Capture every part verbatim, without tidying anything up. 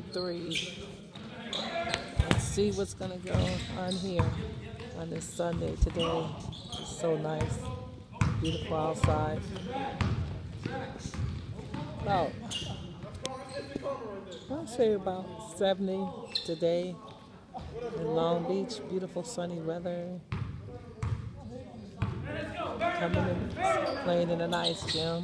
three. Let's see what's gonna go on here on this Sunday today. It's so nice, beautiful outside. About, I'll say about seventy today in Long Beach. Beautiful sunny weather. Coming in, playing in a nice gym.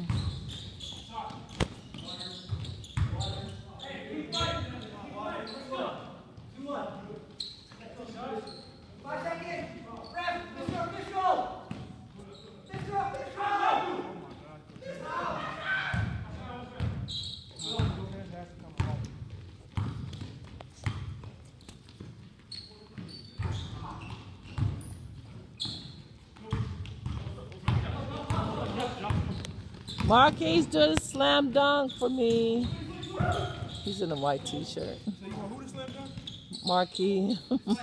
Marquise doing a slam dunk for me. He's in a white t-shirt. Marquis.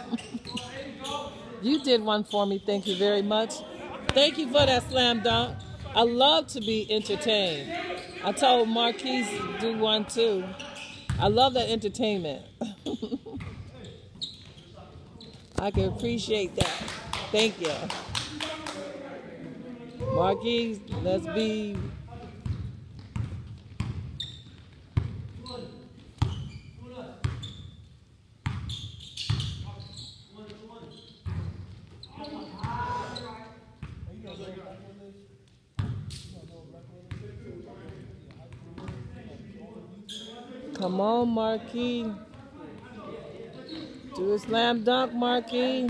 You did one for me. Thank you very much. Thank you for that slam dunk. I love to be entertained. I told Marquise to do one too. I love that entertainment. I can appreciate that. Thank you. Marquise, let's be... Come on, Marquis. Do a slam dunk, Marquis.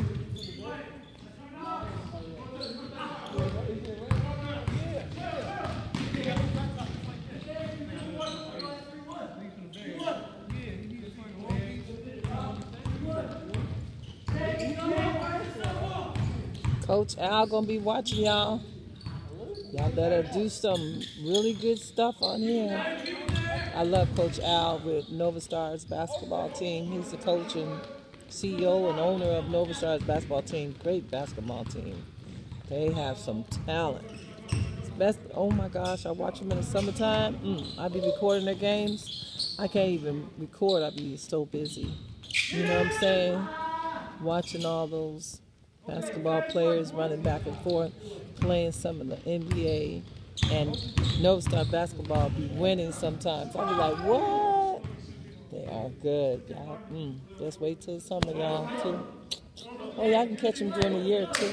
Coach Al gonna be watching y'all. Y'all better do some really good stuff on here. I love Coach Al with Nova Stars basketball team. He's the coach and C E O and owner of Nova Stars basketball team. Great basketball team. They have some talent. It's best. Oh my gosh, I watch them in the summertime. Mm, I be recording their games. I can't even record. I be so busy. You know what I'm saying? Watching all those basketball players running back and forth, playing some of the N B A. And Nova Star basketball be winning sometimes. I'll be like, what? They are good, y'all. Mm, just wait till summer, y'all, too. Oh, y'all can catch them during the year, too.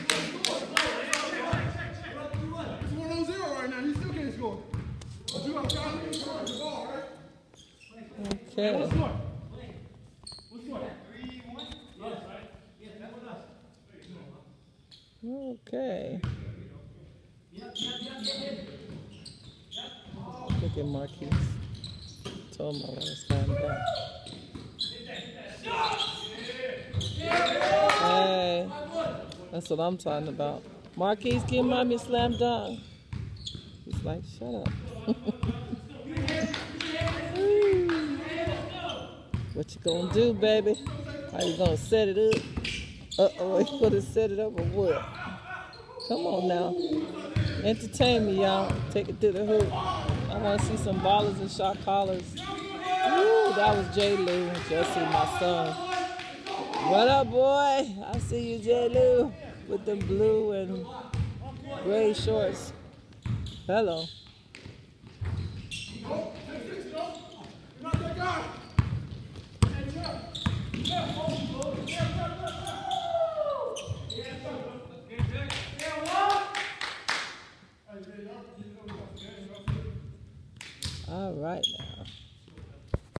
It's one oh zero right now. You still can't score. But you got to score the ball, right? Okay. What's score? What's score? three one? Yes, right? Yeah, that was us. Okay. Look at Marquise. Told him I want to stand back. Hey, that's what I'm talking about. Marquise, give mommy a slam dunk. He's like, shut up. What you gonna do, baby? How you gonna set it up? Uh-oh, you gonna set it up or what? Come on now. Entertain me, y'all. Take it to the hoop. I want to see some ballers and shot callers. Ooh, that was J. Lou. Jesse, my son. What up, boy? I see you, J. Lou, with the blue and gray shorts. Hello. All right now.